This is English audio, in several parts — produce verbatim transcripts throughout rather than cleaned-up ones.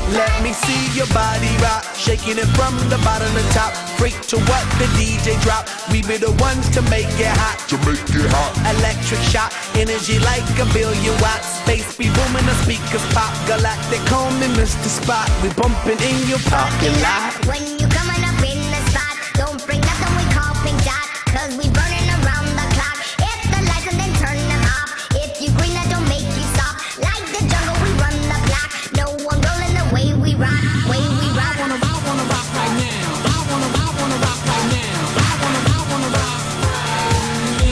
Let me see your body rock, shaking it from the bottom to top. Freak to what the D J drop. We be the ones to make it hot. To make it hot. Electric shock, energy like a billion watts. Space be booming, the speakers pop. Galactic, call me Mister Spot. We bumping in your parking lot. When you coming up in the spot, don't bring nothing we call pink dot, cause we burning around the clock. Hit the lights and then turn them off. If you green, that don't make you stop. Like the jungle, we run the block. No one rolling the way we rock, way we rock. I wanna, I wanna rock right now. I wanna, I wanna rock right now. I wanna, I wanna rock right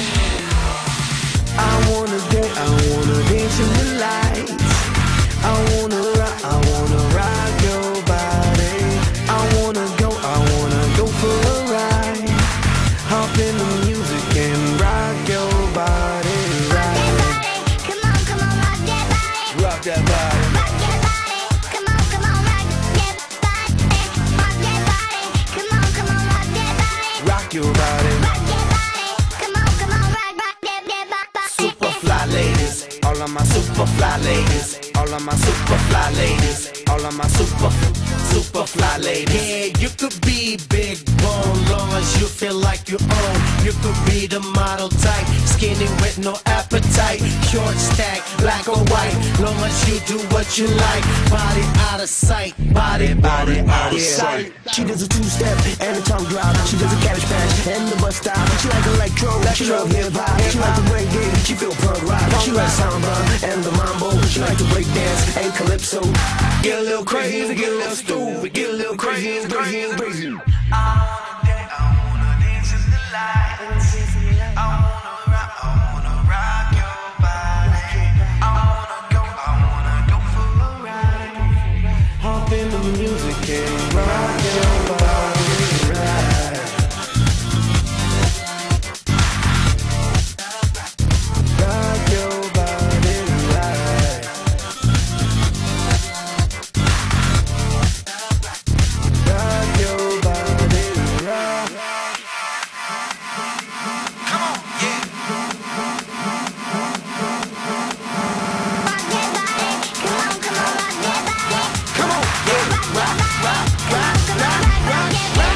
now. I wanna dance, I wanna dance in the lights. I wanna rock, I wanna rock your body. I wanna go, I wanna go for a ride. Hop in the music and rock your body. Rock that body, come on, come on, rock that body. Rock that body. Rock that body, come on, come on, rock that body. Rock that body, come on, come on, rock that body. Rock your body. Rock that body, come on, come on, rock, rock that, that body. Super fly ladies, all of my super fly ladies, all of my super fly ladies, all of my super, super fly ladies. Yeah, you could be big bone, long as you feel like you own. You could be the model type, skinny with no appetite, short stack, black or white, long as you do what you like. Body out of sight, body, body out of sight. She does a two-step and a tongue drop. She does a cabbage patch and the bus stop. She like electro, she love hip-hop. She like the reggae, she feel punk rock. She like samba and the mambo. She like to break dance and calypso. Get a little crazy, get a little stupid, get a little crazy, crazy, crazy. I wanna dance, I wanna dance in the lights. I wanna rock, I wanna rock your body. I wanna go, I wanna go for a ride. Hop in the music and rock your body right. Rock your body right. Rock your body right. Come on, yeah. Rock that body, come on, come on, rock that body. Come on, yeah. Rock, rock, rock, rock, rock,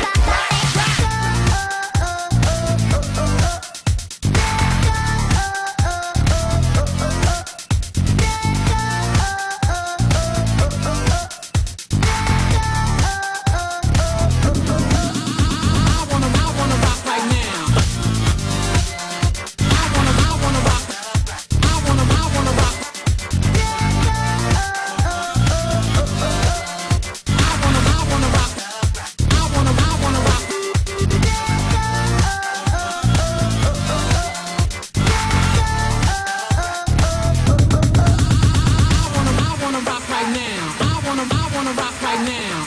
I wanna, I wanna rock right now. I wanna, I wanna rock. I wanna, I wanna rock. I wanna, I wanna rock. I wanna, I wanna rock. I wanna, I wanna rock right now. I wanna, I wanna rock right now.